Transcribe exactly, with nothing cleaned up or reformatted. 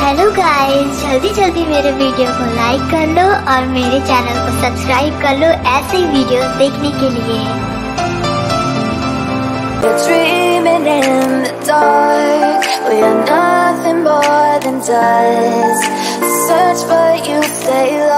Hello guys, जल्दी जल्दी मेरे वीडियो को लाइक कर लो और मेरे चैनल को सब्सक्राइब कर लो ऐसे ही वीडियोस देखने के लिए। We're dreaming in the dark. We are nothing more than dust. Search but you stay